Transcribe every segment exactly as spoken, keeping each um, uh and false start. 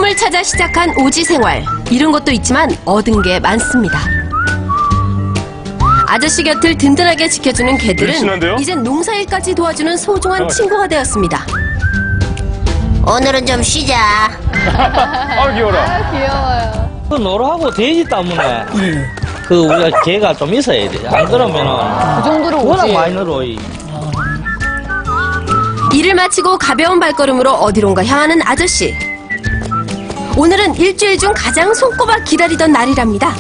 꿈을 찾아 시작한 오지 생활. 잃은 것도 있지만 얻은 게 많습니다. 아저씨 곁을 든든하게 지켜주는 개들은 일신한데요? 이젠 농사일까지 도와주는 소중한 어. 친구가 되었습니다. 오늘은 좀 쉬자. 아, 귀여워라. 아, 귀여워요. 그 노루하고 돼지 때문에 그 우리가 개가 좀 있어야 돼. 안 그러면은 그 정도로 워낙 오지. 많이 늘어. 이. 일을 마치고 가벼운 발걸음으로 어디론가 향하는 아저씨. 오늘은 일주일 중 가장 손꼽아 기다리던 날이랍니다.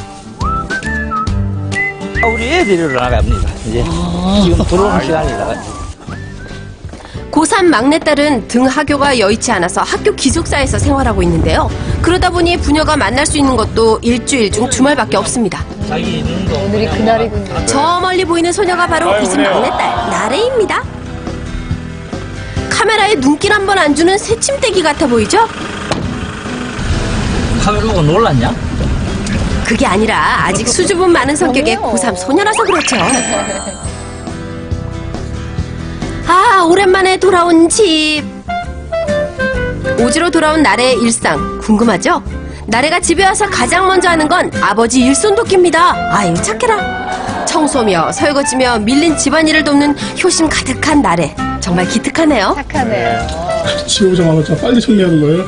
아, 우리 애들이 나갑니다. 이제 지금 들어오는 시간이라. 고삼 막내딸은 등 하교가 여의치 않아서 학교 기숙사에서 생활하고 있는데요. 그러다 보니 부녀가 만날 수 있는 것도 일주일 중 주말밖에 없습니다. 자기 있는 거. 오늘이 그날이군요. 저 멀리 보이는 소녀가 바로 아유, 이 집 그래요. 막내딸 나래입니다. 카메라에 눈길 한 번 안 주는 새침대기 같아 보이죠? 카메라 보고 놀랐냐? 그게 아니라 아직 수줍음 많은 성격의 그럼요. 고삼 소녀라서 그렇죠. 아, 오랜만에 돌아온 집. 오지로 돌아온 나래의 일상 궁금하죠? 나래가 집에 와서 가장 먼저 하는 건 아버지 일손돕기입니다. 아유, 착해라. 청소며 설거지며 밀린 집안일을 돕는 효심 가득한 나래. 정말 기특하네요. 착하네요. 집에 오자마자 빨리 정리하는 거예요?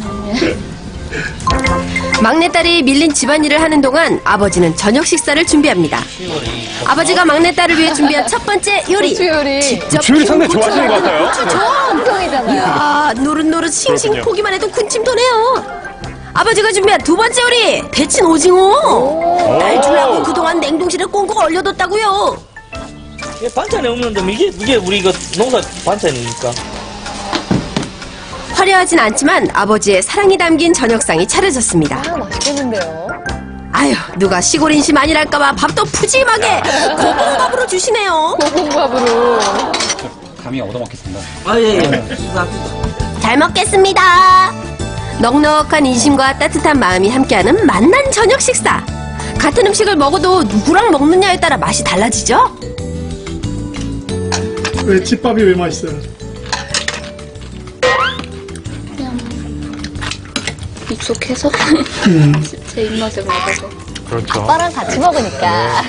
막내딸이 밀린 집안일을 하는 동안 아버지는 저녁 식사를 준비합니다. 아버지가 막내딸을 위해 준비한 첫 번째 요리. 고추 요리. 직접 주율이 키운 상당히 좋아하시는 것 같아요. 고추전. 한통이잖아요. 이야, 노릇노릇 싱싱 그렇군요. 보기만 해도 군침 도네요. 아버지가 준비한 두 번째 요리, 데친 오징어. 딸 주려고 그동안 냉동실에 꽁꽁 얼려뒀다고요. 이게 반찬이 없는데 이게 이게 우리 이거 농사 반찬이니까. 화려하진 않지만 아버지의 사랑이 담긴 저녁상이 차려졌습니다. 아, 맛있겠는데요. 아유, 누가 시골 인심 아니랄까봐 밥도 푸짐하게 고봉밥으로 주시네요. 고봉밥으로. 감히 얻어먹겠습니다. 아 예 예. 잘 먹겠습니다. 넉넉한 인심과 따뜻한 마음이 함께하는 맛난 저녁 식사. 같은 음식을 먹어도 누구랑 먹느냐에 따라 맛이 달라지죠? 왜 집밥이 왜 맛있어요? 익숙해서 제 입맛에 맞아서. 그렇죠. 아빠랑 같이 먹으니까.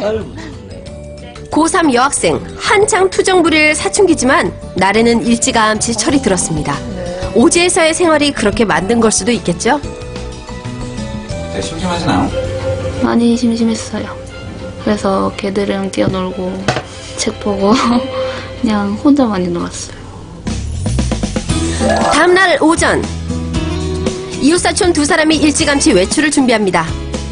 고삼 여학생 한창 투정 부릴 사춘기지만 날에는 일찌감치 철이 들었습니다. 오지에서의 생활이 그렇게 만든 걸 수도 있겠죠? 네, 심심하시나요? 많이 심심했어요. 그래서 걔들이랑 뛰어놀고 책 보고 그냥 혼자 많이 놀았어요. 다음날 오전 이웃사촌 두 사람이 일찌감치 외출을 준비합니다.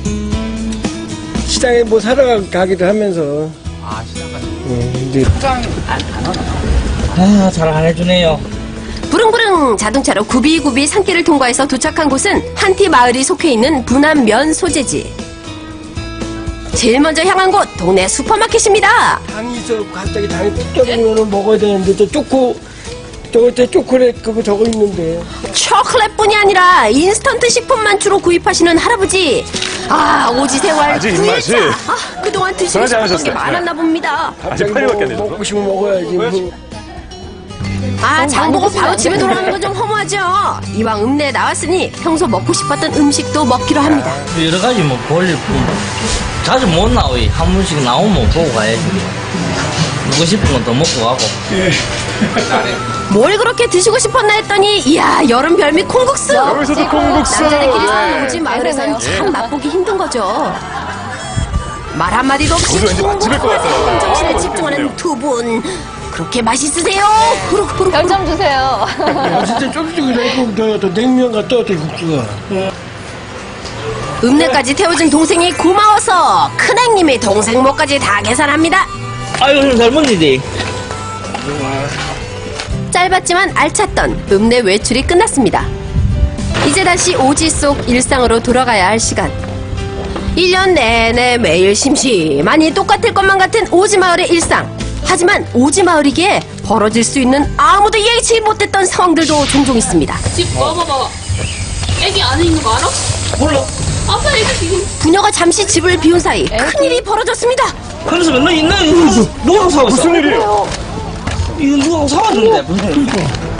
시장에 뭐 사러 가기도 하면서. 아, 시장 가시고. 음, 이제 포장 안, 안 하나? 아, 잘 안 해주네요. 부릉부릉 자동차로 구비구비 산길을 통과해서 도착한 곳은 한티 마을이 속해 있는 부남 면 소재지. 제일 먼저 향한 곳 동네 슈퍼마켓입니다. 당이 저 갑자기 당이 뚝 떨어지면 먹어야 되는데 저 초코 저거 저 초콜릿 그거 저거 있는데. 초콜릿뿐이 아니라 인스턴트 식품만 주로 구입하시는 할아버지. 아, 오지 생활 아직 구 입맛이 일차. 아, 그동안 드시고 변하지 싶었던 게 않으셨어요. 많았나 봅니다. 아직 팔리밖에 안 되죠. 먹고 싶으면 먹어야지. 뭐. 아, 장 보고 많이 바로 드시면 집에 돌아가는 건 좀 허무하죠. 이왕 읍내에 나왔으니 평소 먹고 싶었던 음식도 먹기로 합니다. 여러 가지 뭐 볼일 자주 못 나와. 한 번씩 나오면 보고 가야지. 먹고 싶은 건 더 먹고 가고. 뭘 그렇게 드시고 싶었나 했더니 이야, 여름 별미 콩국수. 여기서도 콩국수. 남자들끼리 사는 네. 오지 마을에선 참 맛보기 힘든 거죠. 말 한마디도 없이 저도 왠지 맛집일 것 같아요. 정신에 아, 집중하는 맛있겠네요. 두 분. 그렇게 맛있으세요? 후룩후룩. 별점 주세요. 아, 진짜 쫄깃쫄깃하고 저, 저 냉면 같다 저 국수가. 읍내까지 태워준 동생이 고마워서 큰행님이 동생 몫까지 다 계산합니다. 아유, 형 젊은이지. 짧았지만 알찼던 읍내 외출이 끝났습니다. 이제 다시 오지 속 일상으로 돌아가야 할 시간. 일 년 내내 매일 심심하니 똑같을 것만 같은 오지 마을의 일상. 하지만 오지 마을이기에 벌어질 수 있는 아무도 예측 못했던 상황들도 종종 있습니다. 집 봐봐 봐봐. 애기 안에 있는 거 알아? 몰라. 아빠 애기 지금. 부녀가 잠시 집을 비운 사이 큰일이 벌어졌습니다. 그래서 맨날 있나? 이거 누가 사왔어? 무슨 일이에요? 이거 누가 사왔는데?